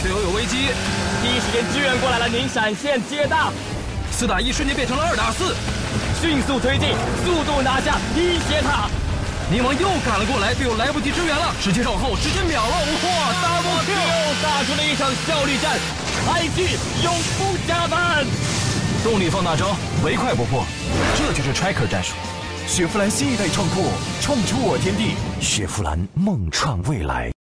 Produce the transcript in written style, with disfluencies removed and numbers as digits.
队友有危机， 第一时间支援过来了，您闪现接大 ，4打1瞬间变成了2打4， 迅速推进，速度拿下一血塔。 宁王又赶了过来，队友来不及支援了，直接绕后，直接秒了，哇 ，double kill， 又打出了一场效率战，开局永不加班。 动力放大招，唯快不破，这就是 Tracker 战术。 雪佛兰新一代创酷，创出我天地，雪佛兰梦创未来。